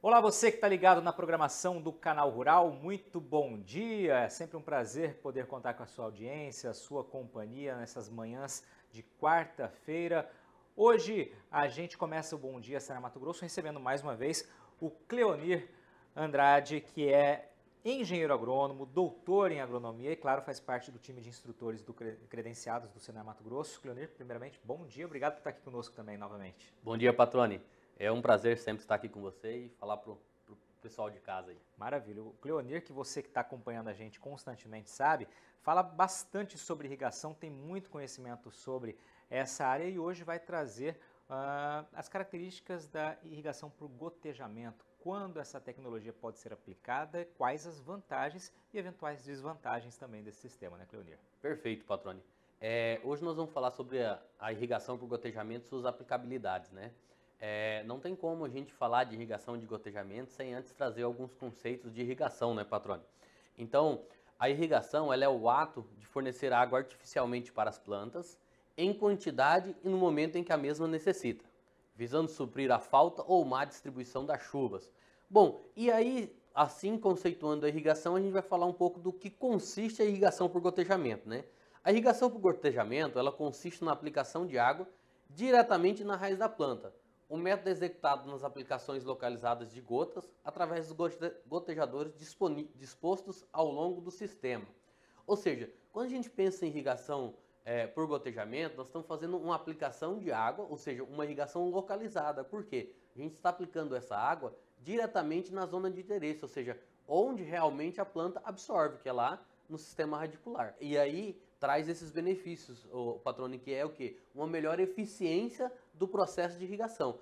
Olá, você que está ligado na programação do Canal Rural, muito bom dia. É sempre um prazer poder contar com a sua audiência, a sua companhia nessas manhãs de quarta-feira. Hoje a gente começa o Bom Dia Ceará Mato Grosso recebendo mais uma vez o Cleonir Andrade, que é engenheiro agrônomo, doutor em agronomia e, claro, faz parte do time de instrutores credenciados do Senar Mato Grosso. Cleonir, primeiramente, bom dia, obrigado por estar aqui conosco também novamente. Bom dia, Patrone. É um prazer sempre estar aqui com você e falar pro pessoal de casa aí. Maravilha. O Cleonir, que você que está acompanhando a gente constantemente sabe, fala bastante sobre irrigação, tem muito conhecimento sobre essa área e hoje vai trazer as características da irrigação por gotejamento, quando essa tecnologia pode ser aplicada, quais as vantagens e eventuais desvantagens também desse sistema, né, Cleonir? Perfeito, Patrone. Hoje nós vamos falar sobre a irrigação por gotejamento e suas aplicabilidades, né? Não tem como a gente falar de irrigação de gotejamento sem antes trazer alguns conceitos de irrigação, né, Patrone? Então, a irrigação ela é o ato de fornecer água artificialmente para as plantas, em quantidade e no momento em que a mesma necessita, visando suprir a falta ou má distribuição das chuvas. Bom, e aí, assim conceituando a irrigação, a gente vai falar um pouco do que consiste a irrigação por gotejamento, né? A irrigação por gotejamento, ela consiste na aplicação de água diretamente na raiz da planta. O método é executado nas aplicações localizadas de gotas através dos gotejadores dispostos ao longo do sistema. Ou seja, quando a gente pensa em irrigação por gotejamento, nós estamos fazendo uma aplicação de água, ou seja, uma irrigação localizada. Por quê? A gente está aplicando essa água diretamente na zona de interesse, ou seja, onde realmente a planta absorve, que é lá no sistema radicular. E aí traz esses benefícios, o Patrone, que é o quê? Uma melhor eficiência do processo de irrigação,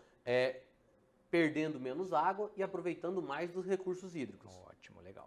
perdendo menos água e aproveitando mais dos recursos hídricos. Ótimo, legal.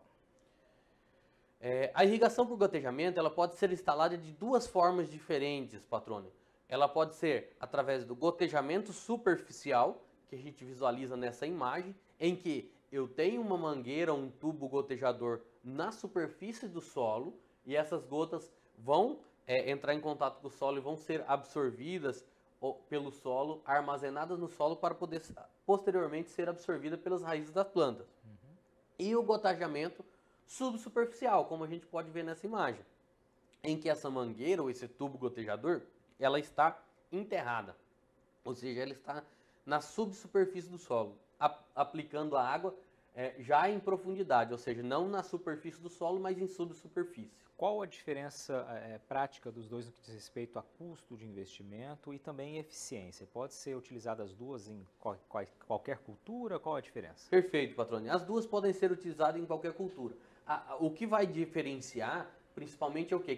A irrigação por gotejamento ela pode ser instalada de duas formas diferentes, Patrone. Ela pode ser através do gotejamento superficial, que a gente visualiza nessa imagem, em que eu tenho uma mangueira, um tubo gotejador na superfície do solo e essas gotas vão entrar em contato com o solo e vão ser absorvidas pelo solo, armazenadas no solo para poder posteriormente ser absorvida pelas raízes das plantas. E o gotejamento subsuperficial, como a gente pode ver nessa imagem, em que essa mangueira ou esse tubo gotejador, ela está enterrada, ou seja, ela está na subsuperfície do solo, aplicando a água já em profundidade, ou seja, não na superfície do solo, mas em subsuperfície. Qual a diferença prática dos dois no que diz respeito a custo de investimento e também eficiência? Pode ser utilizada as duas em qualquer cultura? Qual a diferença? Perfeito, Patrone. As duas podem ser utilizadas em qualquer cultura. O que vai diferenciar, principalmente, é o quê?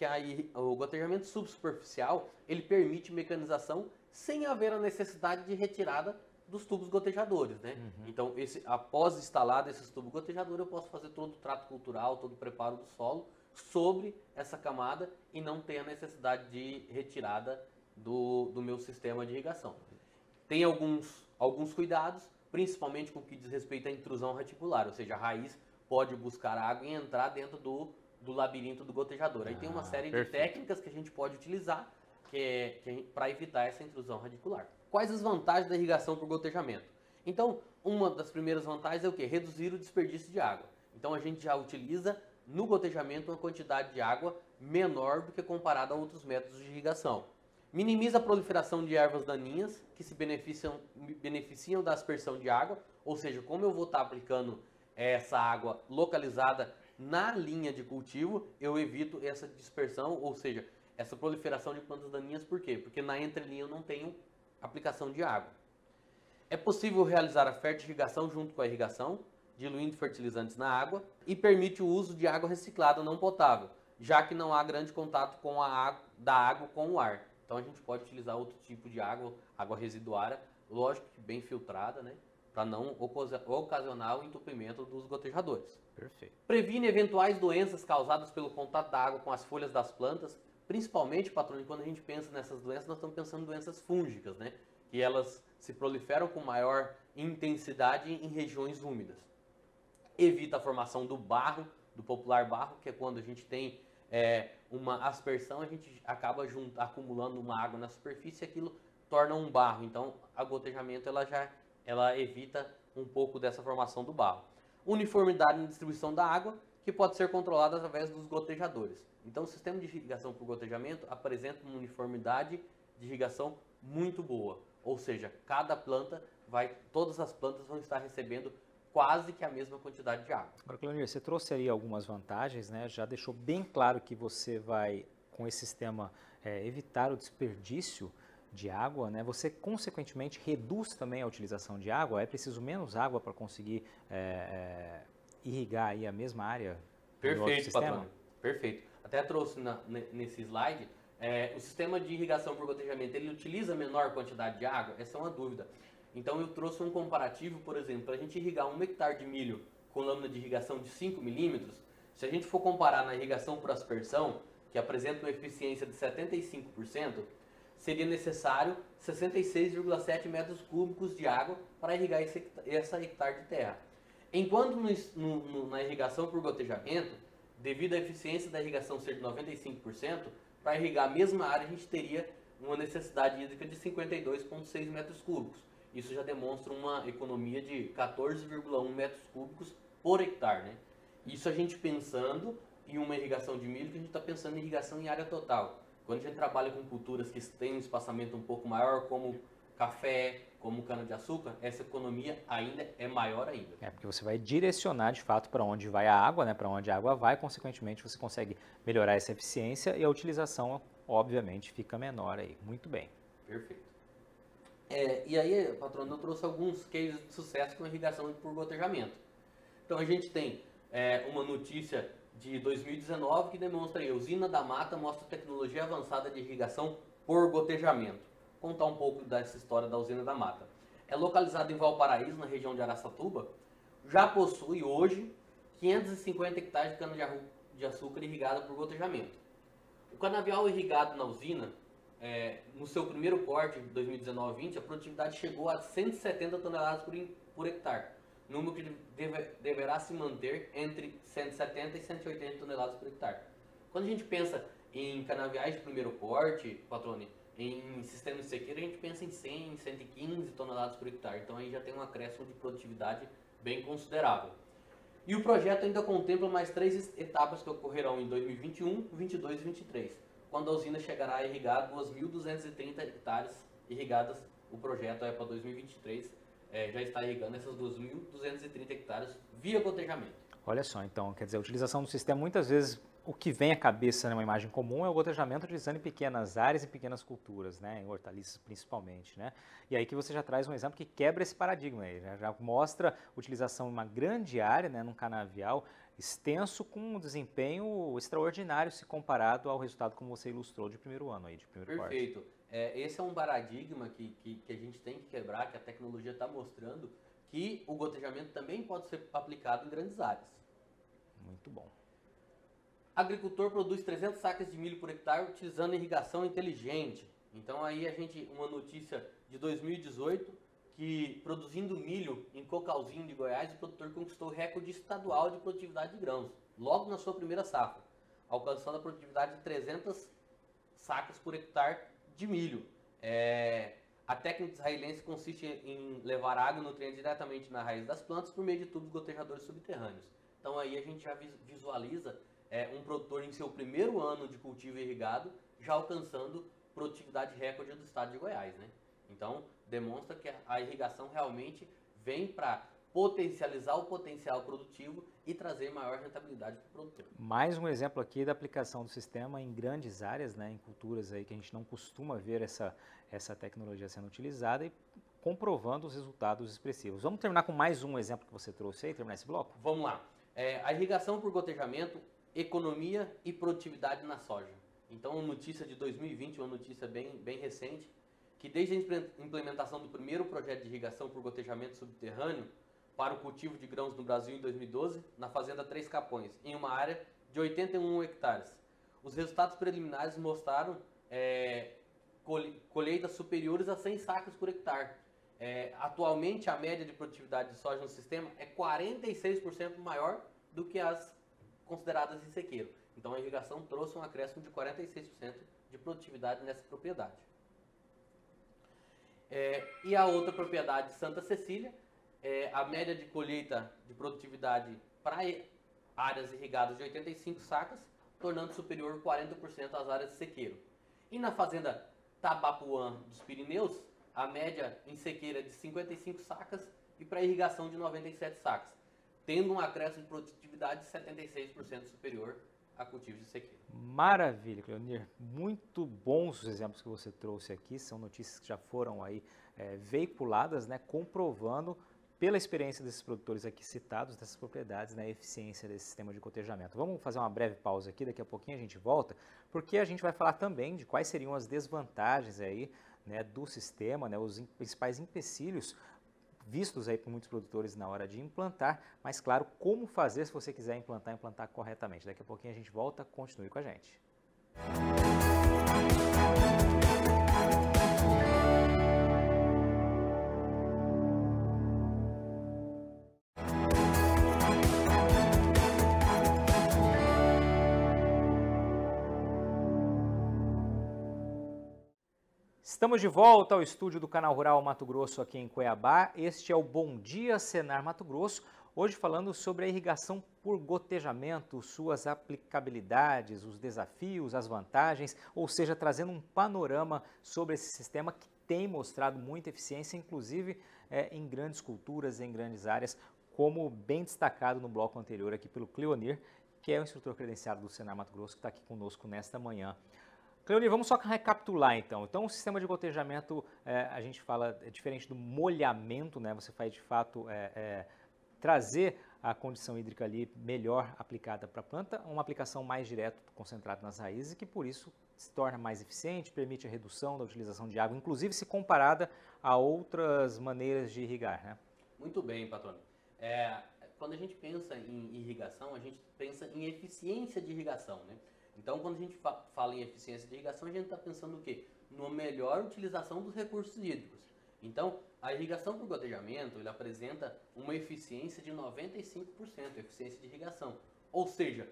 O gotejamento subsuperficial, ele permite mecanização sem haver a necessidade de retirada dos tubos gotejadores, né? Então, após instalado esses tubos gotejadores, eu posso fazer todo o trato cultural, todo o preparo do solo sobre essa camada e não ter a necessidade de retirada do meu sistema de irrigação. Tem alguns cuidados, principalmente com o que diz respeito à intrusão radicular, ou seja, a raiz pode buscar água e entrar dentro do labirinto do gotejador. Aí tem uma série de técnicas que a gente pode utilizar para evitar essa intrusão radicular. Quais as vantagens da irrigação por gotejamento? Então, uma das primeiras vantagens é o quê? Reduzir o desperdício de água. Então, a gente já utiliza no gotejamento uma quantidade de água menor do que comparado a outros métodos de irrigação. Minimiza a proliferação de ervas daninhas que se beneficiam da aspersão de água, ou seja, como eu vou estar aplicando essa água localizada na linha de cultivo, eu evito essa dispersão, ou seja, essa proliferação de plantas daninhas. Por quê? Porque na entrelinha eu não tenho aplicação de água. É possível realizar a fertirrigação junto com a irrigação, diluindo fertilizantes na água, e permite o uso de água reciclada não potável, já que não há grande contato da água com o ar. Então a gente pode utilizar outro tipo de água, água residuária, lógico que bem filtrada, né? Para não ocasionar o entupimento dos gotejadores. Perfeito. Previne eventuais doenças causadas pelo contato da água com as folhas das plantas, principalmente, Patrone, quando a gente pensa nessas doenças, nós estamos pensando em doenças fúngicas, né? Que elas se proliferam com maior intensidade em regiões úmidas. Evita a formação do barro, do popular barro, que é quando a gente tem uma aspersão, a gente acaba acumulando uma água na superfície e aquilo torna um barro. Então, a gotejamento ela evita um pouco dessa formação do barro. Uniformidade na distribuição da água, que pode ser controlada através dos gotejadores. Então, o sistema de irrigação por gotejamento apresenta uma uniformidade de irrigação muito boa. Ou seja, todas as plantas vão estar recebendo quase que a mesma quantidade de água. Agora, Claudir, você trouxe aí algumas vantagens, né? Já deixou bem claro que você vai, com esse sistema, evitar o desperdício de água, né? Você, consequentemente, reduz também a utilização de água. É preciso menos água para conseguir irrigar aí a mesma área do Perfeito, sistema? patrão. Perfeito. Até trouxe nesse slide, o sistema de irrigação por gotejamento, ele utiliza menor quantidade de água? Essa é uma dúvida. Então eu trouxe um comparativo, por exemplo, para a gente irrigar 1 hectare de milho com lâmina de irrigação de 5 milímetros, se a gente for comparar na irrigação por aspersão, que apresenta uma eficiência de 75%, seria necessário 66,7 metros cúbicos de água para irrigar essa hectare de terra. Enquanto na irrigação por gotejamento, devido à eficiência da irrigação ser de 95%, para irrigar a mesma área a gente teria uma necessidade hídrica de 52,6 metros cúbicos. Isso já demonstra uma economia de 14,1 metros cúbicos por hectare, né? Isso a gente pensando em uma irrigação de milho, que a gente está pensando em irrigação em área total. Quando a gente trabalha com culturas que têm um espaçamento um pouco maior, como café, como cana-de-açúcar, essa economia ainda é maior ainda. Porque você vai direcionar de fato para onde vai a água, né? Para onde a água vai, consequentemente você consegue melhorar essa eficiência e a utilização, obviamente, fica menor aí. Muito bem. Perfeito. E aí, patrão, eu trouxe alguns cases de sucesso com irrigação por gotejamento. Então a gente tem uma notícia de 2019 que demonstra aí, a usina da Mata mostra tecnologia avançada de irrigação por gotejamento. Vou contar um pouco dessa história da usina da Mata. É localizada em Valparaíso, na região de Araçatuba, já possui hoje 550 hectares de cana-de-açúcar irrigada por gotejamento. O canavial irrigado na usina, no seu primeiro corte, em 2019-20, a produtividade chegou a 170 toneladas por hectare, número que deverá se manter entre 170 e 180 toneladas por hectare. Quando a gente pensa em canaviais de primeiro corte, patrone, em sistema de sequeira, a gente pensa em 100, 115 toneladas por hectare, então aí já tem um acréscimo de produtividade bem considerável. E o projeto ainda contempla mais 3 etapas que ocorrerão em 2021, 22 e 23, quando a usina chegará a irrigar 2.230 hectares irrigadas. O projeto é para 2023, já está irrigando essas 2.230 hectares via gotejamento. Olha só, então, quer dizer, a utilização do sistema, muitas vezes, o que vem à cabeça numa imagem comum é o gotejamento utilizando em pequenas áreas e pequenas culturas, né, em hortaliças principalmente, né? E aí que você já traz um exemplo que quebra esse paradigma aí, né? Já mostra utilização em uma grande área, né, num canavial extenso com um desempenho extraordinário se comparado ao resultado como você ilustrou de primeiro ano aí, de primeiro corte. Perfeito. Esse é um paradigma que a gente tem que quebrar, que a tecnologia está mostrando, que o gotejamento também pode ser aplicado em grandes áreas. Muito bom. Agricultor produz 300 sacas de milho por hectare utilizando irrigação inteligente. Então aí uma notícia de 2018, que produzindo milho em Cocalzinho de Goiás, o produtor conquistou o recorde estadual de produtividade de grãos, logo na sua primeira safra, alcançando a produtividade de 300 sacas por hectare de milho. A técnica israelense consiste em levar água e nutrientes diretamente na raiz das plantas por meio de tubos gotejadores subterrâneos. Então aí a gente já visualiza um produtor em seu primeiro ano de cultivo irrigado já alcançando produtividade recorde do estado de Goiás, né? Então demonstra que a irrigação realmente vem para potencializar o potencial produtivo e trazer maior rentabilidade para o produtor. Mais um exemplo aqui da aplicação do sistema em grandes áreas, né, em culturas aí que a gente não costuma ver essa tecnologia sendo utilizada e comprovando os resultados expressivos. Vamos terminar com mais um exemplo que você trouxe aí, terminar esse bloco? Vamos lá. A irrigação por gotejamento, economia e produtividade na soja. Então, uma notícia de 2020, uma notícia bem recente, que desde a implementação do primeiro projeto de irrigação por gotejamento subterrâneo para o cultivo de grãos no Brasil em 2012, na fazenda Três Capões, em uma área de 81 hectares. Os resultados preliminares mostraram colheitas superiores a 100 sacas por hectare. Atualmente, a média de produtividade de soja no sistema é 46% maior do que as consideradas em sequeiro. Então, a irrigação trouxe um acréscimo de 46% de produtividade nessa propriedade. E a outra propriedade, Santa Cecília, a média de colheita de produtividade para áreas irrigadas de 85 sacas, tornando superior 40% às áreas de sequeiro. E na fazenda Tabapuã dos Pirineus, a média em sequeira é de 55 sacas e para irrigação de 97 sacas, tendo um acréscimo de produtividade de 76% superior a cultivos de sequeiro. Maravilha, Cleonir. Muito bons os exemplos que você trouxe aqui, são notícias que já foram aí veiculadas, né, comprovando pela experiência desses produtores aqui citados, dessas propriedades, né, a eficiência desse sistema de cotejamento. Vamos fazer uma breve pausa aqui, daqui a pouquinho a gente volta, porque a gente vai falar também de quais seriam as desvantagens aí, né, do sistema, né, os principais empecilhos vistos aí por muitos produtores na hora de implantar, mas claro, como fazer se você quiser implantar corretamente. Daqui a pouquinho a gente volta, continue com a gente. Estamos de volta ao estúdio do Canal Rural Mato Grosso aqui em Cuiabá. Este é o Bom Dia Senar Mato Grosso. Hoje falando sobre a irrigação por gotejamento, suas aplicabilidades, os desafios, as vantagens, ou seja, trazendo um panorama sobre esse sistema que tem mostrado muita eficiência, inclusive em grandes culturas, em grandes áreas, como bem destacado no bloco anterior aqui pelo Cleonir, que é o instrutor credenciado do Senar Mato Grosso, que está aqui conosco nesta manhã. Cleonir, vamos só recapitular então. Então, o sistema de gotejamento, a gente fala, é diferente do molhamento, né? Você faz de fato trazer a condição hídrica ali melhor aplicada para a planta, uma aplicação mais direta, concentrada nas raízes, que por isso se torna mais eficiente, permite a redução da utilização de água, inclusive se comparada a outras maneiras de irrigar, né? Muito bem, patrônio. Quando a gente pensa em irrigação, a gente pensa em eficiência de irrigação, né? Então, quando a gente fala em eficiência de irrigação, a gente está pensando no quê? Na melhor utilização dos recursos hídricos. Então, a irrigação por gotejamento, ele apresenta uma eficiência de 95%, eficiência de irrigação. Ou seja,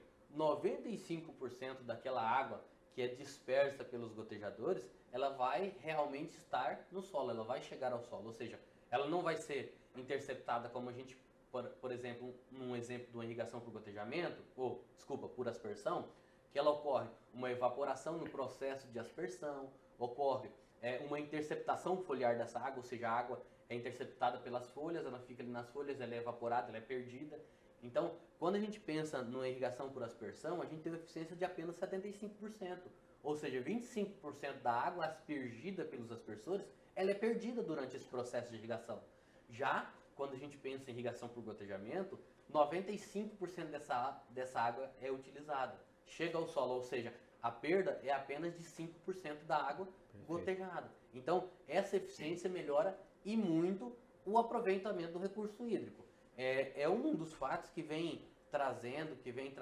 95% daquela água que é dispersa pelos gotejadores, ela vai realmente estar no solo, ela vai chegar ao solo. Ou seja, ela não vai ser interceptada como a gente, por exemplo, num exemplo de uma irrigação por gotejamento, por aspersão, que ela ocorre uma evaporação no processo de aspersão, ocorre uma interceptação foliar dessa água, ou seja, a água é interceptada pelas folhas, ela fica ali nas folhas, ela é evaporada, ela é perdida. Então, quando a gente pensa numa irrigação por aspersão, a gente tem uma eficiência de apenas 75%, ou seja, 25% da água aspergida pelos aspersores, ela é perdida durante esse processo de irrigação. Já quando a gente pensa em irrigação por gotejamento, 95% dessa água é utilizada. Chega ao solo, ou seja, a perda é apenas de 5% da água gotejada. Então, essa eficiência melhora e muito o aproveitamento do recurso hídrico. É um dos fatos que vem trazendo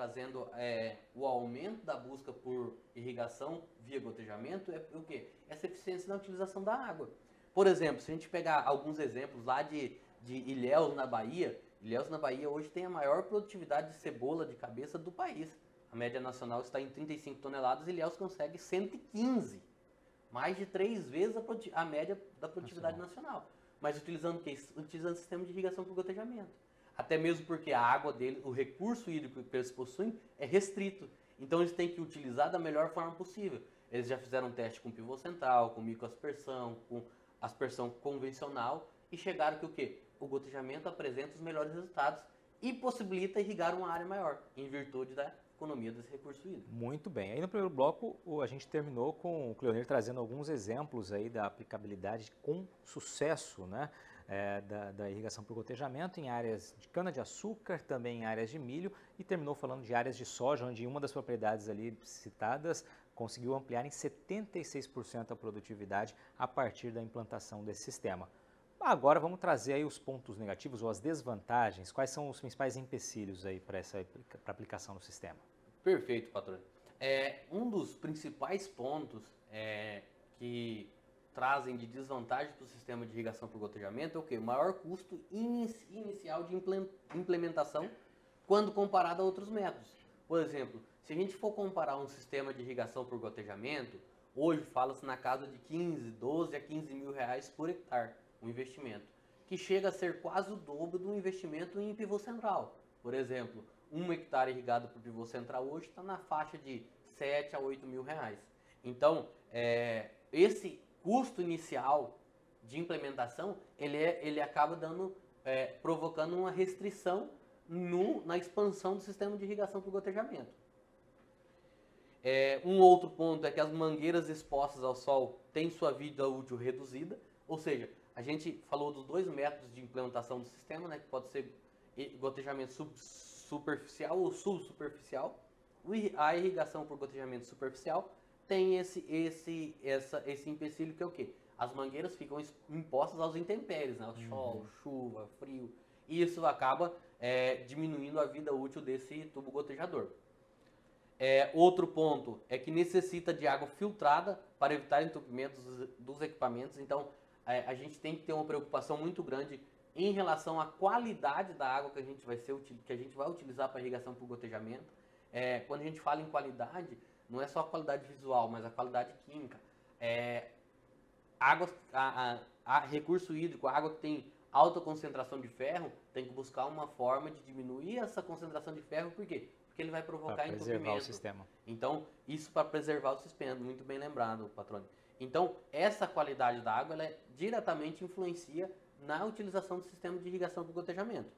o aumento da busca por irrigação via gotejamento, é o quê? Essa eficiência na utilização da água. Por exemplo, se a gente pegar alguns exemplos lá de Ilhéus, na Bahia, Ilhéus, na Bahia, hoje tem a maior produtividade de cebola de cabeça do país. A média nacional está em 35 toneladas e Ilhéus consegue 115. Mais de 3 vezes a média da produtividade nacional. Mas utilizando o quê? Utilizando o sistema de irrigação por gotejamento. Até mesmo porque a água dele, o recurso hídrico que eles possuem é restrito. Então eles têm que utilizar da melhor forma possível. Eles já fizeram um teste com pivô central, com microaspersão, com aspersão convencional e chegaram que o quê? O gotejamento apresenta os melhores resultados e possibilita irrigar uma área maior, em virtude da economia desse recurso hídrico. Muito bem. Aí no primeiro bloco a gente terminou com o Cleonir trazendo alguns exemplos aí da aplicabilidade com sucesso, né, da irrigação por gotejamento em áreas de cana-de-açúcar, também em áreas de milho e terminou falando de áreas de soja, onde uma das propriedades ali citadas conseguiu ampliar em 76% a produtividade a partir da implantação desse sistema. Agora vamos trazer aí os pontos negativos ou as desvantagens. Quais são os principais empecilhos aí para a aplicação do sistema? Perfeito, patrônio. Um dos principais pontos que trazem de desvantagem para o sistema de irrigação por gotejamento é o quê? O maior custo inicial de implementação quando comparado a outros métodos. Por exemplo, se a gente for comparar um sistema de irrigação por gotejamento, hoje fala-se na casa de 12 a 15 mil reais por hectare, o investimento. que chega a ser quase o dobro do investimento em pivô central. Por exemplo, 1 hectare irrigado por pivô central hoje está na faixa de 7 a 8 mil reais. Então, esse custo inicial de implementação, ele acaba provocando uma restrição na expansão do sistema de irrigação por gotejamento. Um outro ponto é que as mangueiras expostas ao sol têm sua vida útil reduzida, ou seja, a gente falou dos 2 métodos de implementação do sistema, né, que pode ser gotejamento superficial ou subsuperficial. A irrigação por gotejamento superficial tem esse empecilho que é o quê? As mangueiras ficam impostas aos intempéries, né? Sol, chuva, frio, e isso acaba diminuindo a vida útil desse tubo gotejador. Outro ponto é que necessita de água filtrada para evitar entupimento dos equipamentos, então a gente tem que ter uma preocupação muito grande em relação à qualidade da água que a gente vai utilizar para irrigação por gotejamento. Quando a gente fala em qualidade, não é só a qualidade visual, mas a qualidade química. Recurso hídrico, a água que tem alta concentração de ferro, tem que buscar uma forma de diminuir essa concentração de ferro, por quê? Porque ele vai provocar entupimento. Para preservar o sistema. Então, isso para preservar o sistema, muito bem lembrado, patrônio. Então, essa qualidade da água, ela diretamente influencia na utilização do sistema de irrigação por gotejamento.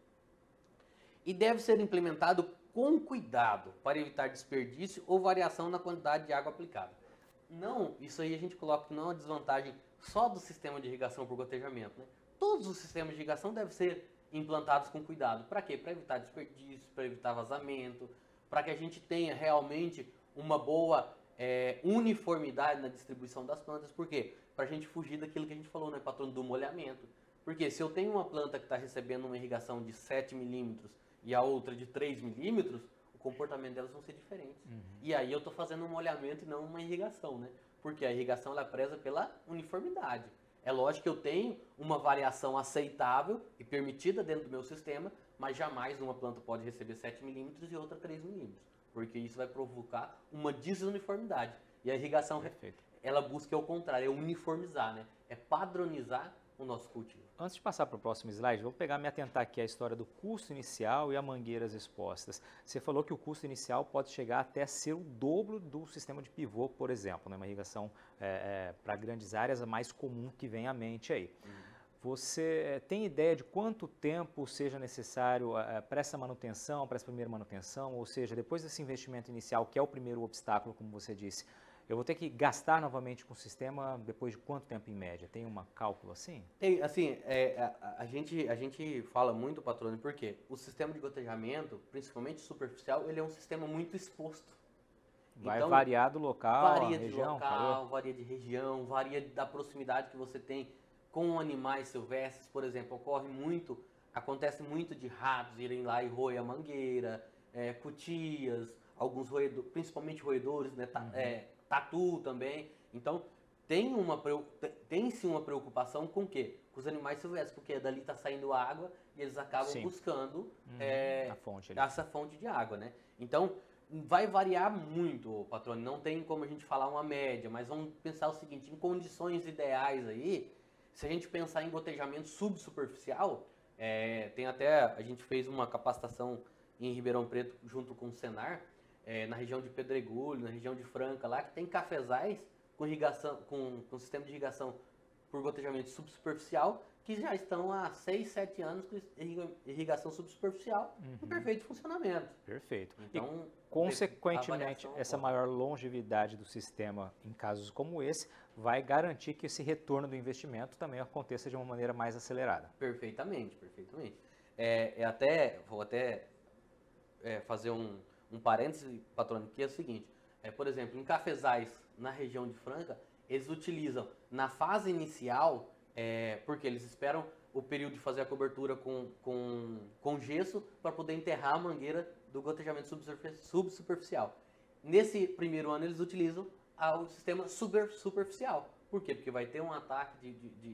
E deve ser implementado com cuidado para evitar desperdício ou variação na quantidade de água aplicada. Não, isso aí a gente coloca que não é uma desvantagem só do sistema de irrigação por gotejamento, né? Todos os sistemas de irrigação devem ser implantados com cuidado. Para quê? Para evitar desperdício, para evitar vazamento, para que a gente tenha realmente uma boa uniformidade na distribuição das plantas. Por quê? Para a gente fugir daquilo que a gente falou, né, patrão, do molhamento. Porque se eu tenho uma planta que está recebendo uma irrigação de 7 milímetros e a outra de 3 milímetros, o comportamento delas vão ser diferentes. E aí eu estou fazendo um molhamento e não uma irrigação, né? Porque a irrigação ela preza pela uniformidade. É lógico que eu tenho uma variação aceitável e permitida dentro do meu sistema, mas jamais uma planta pode receber 7 milímetros e outra 3 milímetros, porque isso vai provocar uma desuniformidade. E a irrigação, ela busca o contrário, é uniformizar, né? É padronizar o nosso cultivo. Antes de passar para o próximo slide, vou me atentar aqui à história do custo inicial e a mangueiras expostas. Você falou que o custo inicial pode chegar até ser o dobro do sistema de pivô, por exemplo, né? Uma irrigação para grandes áreas, a mais comum que vem à mente aí. Você tem ideia de quanto tempo seja necessário para essa manutenção, para essa primeira manutenção? Ou seja, depois desse investimento inicial, que é o primeiro obstáculo, como você disse, eu vou ter que gastar novamente com o sistema depois de quanto tempo em média? Tem um cálculo assim? Tem, assim, a gente fala muito, patrônio, porque o sistema de gotejamento, principalmente superficial, ele é um sistema muito exposto. Vai então, variar do local, varia de local, varia de região, varia da proximidade que você tem com animais silvestres. Por exemplo, acontece muito de ratos irem lá e roer a mangueira, cutias, alguns roedores, principalmente roedores, né? Tatu também. Então, tem-se uma preocupação com o quê? Com os animais silvestres, porque dali está saindo água e eles acabam buscando essa fonte de água, né? Então, vai variar muito, patrônio, não tem como a gente falar uma média, mas vamos pensar o seguinte, em condições ideais aí, se a gente pensar em gotejamento subsuperficial, a gente fez uma capacitação em Ribeirão Preto junto com o Senar, na região de Pedregulho, na região de Franca, lá que tem cafezais com sistema de irrigação por gotejamento subsuperficial, que já estão há 6, 7 anos com irrigação subsuperficial em perfeito funcionamento. Perfeito. Então, e, consequentemente, essa maior longevidade do sistema em casos como esse vai garantir que esse retorno do investimento também aconteça de uma maneira mais acelerada. Perfeitamente, perfeitamente. Vou até fazer um parêntese, patrônio, que é o seguinte, por exemplo, em cafezais na região de Franca, eles utilizam na fase inicial, porque eles esperam o período de fazer a cobertura com gesso para poder enterrar a mangueira do gotejamento subsuperficial. Nesse primeiro ano eles utilizam o sistema superficial. Por quê? Porque vai ter um ataque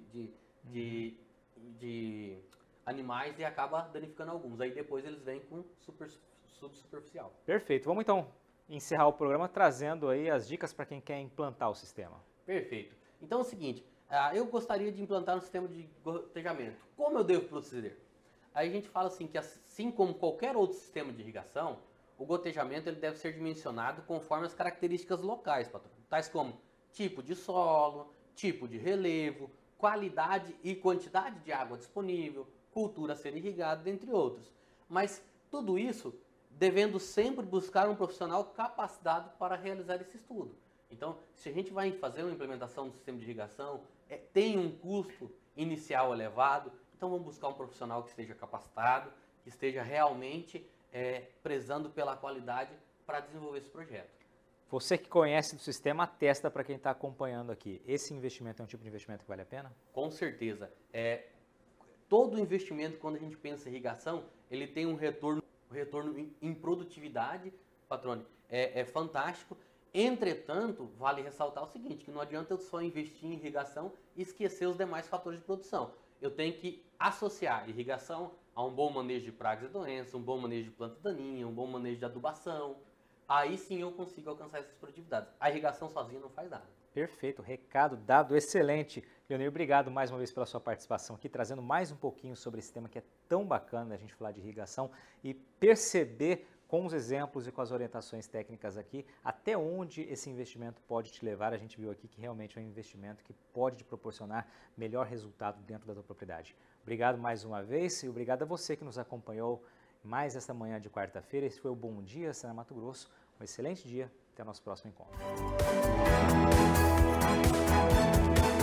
de animais e acaba danificando alguns. Aí depois eles vêm com subsuperficial. Perfeito. Vamos então encerrar o programa trazendo aí as dicas para quem quer implantar o sistema. Perfeito. Então é o seguinte, eu gostaria de implantar um sistema de gotejamento. Como eu devo proceder? Aí a gente fala assim que assim como qualquer outro sistema de irrigação, o gotejamento ele deve ser dimensionado conforme as características locais, patrão. Tais como tipo de solo, tipo de relevo, qualidade e quantidade de água disponível, cultura a ser irrigada, dentre outros. Mas tudo isso devendo sempre buscar um profissional capacitado para realizar esse estudo. Então, se a gente vai fazer uma implementação do sistema de irrigação, tem um custo inicial elevado, então vamos buscar um profissional que esteja capacitado, que esteja realmente prezando pela qualidade para desenvolver esse projeto. Você que conhece do sistema, atesta para quem está acompanhando aqui. Esse investimento é um tipo de investimento que vale a pena? Com certeza. Todo investimento, quando a gente pensa em irrigação, ele tem um retorno em produtividade, patrone, é fantástico. Entretanto, vale ressaltar o seguinte, que não adianta eu só investir em irrigação e esquecer os demais fatores de produção. Eu tenho que associar irrigação a um bom manejo de pragas e doenças, um bom manejo de planta daninha, um bom manejo de adubação. Aí sim eu consigo alcançar essas produtividades. A irrigação sozinha não faz nada. Perfeito, recado dado, excelente. Leonir, obrigado mais uma vez pela sua participação aqui, trazendo mais um pouquinho sobre esse tema que é tão bacana a gente falar de irrigação e perceber com os exemplos e com as orientações técnicas aqui, até onde esse investimento pode te levar. A gente viu aqui que realmente é um investimento que pode te proporcionar melhor resultado dentro da tua propriedade. Obrigado mais uma vez e obrigado a você que nos acompanhou mais esta manhã de quarta-feira. Esse foi o Bom Dia, Senar Mato Grosso. Um excelente dia, até o nosso próximo encontro.